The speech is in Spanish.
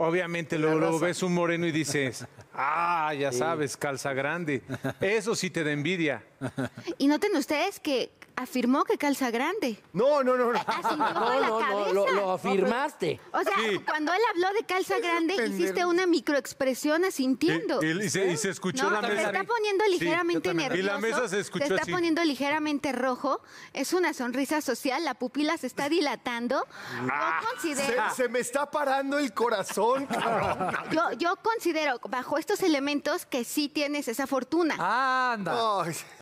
obviamente luego ves un moreno y dices, ya sabes, calza grande. Eso sí te da envidia. Y noten ustedes que afirmó que calza grande. No. Asintió con la cabeza. Lo afirmaste. O sea, cuando él habló de calza grande, hiciste una microexpresión asintiendo. Y se escuchó No, la mesa. se está poniendo ligeramente nervioso. Y la mesa se escuchó Se está así. poniendo ligeramente rojo. Es una sonrisa social. La pupila se está dilatando. Yo considero... Se me está parando el corazón, cabrón. Yo considero, bajo estos elementos, que sí tienes esa fortuna. Anda. Ay.